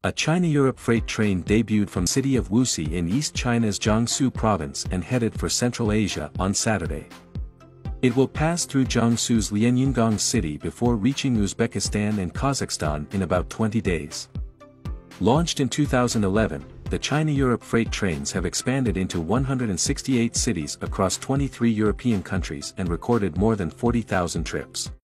A China-Europe freight train debuted from city of Wuxi in East China's Jiangsu province and headed for Central Asia on Saturday. It will pass through Jiangsu's Lianyungang city before reaching Uzbekistan and Kazakhstan in about 20 days. Launched in 2011, the China-Europe freight trains have expanded into 168 cities across 23 European countries and recorded more than 40,000 trips.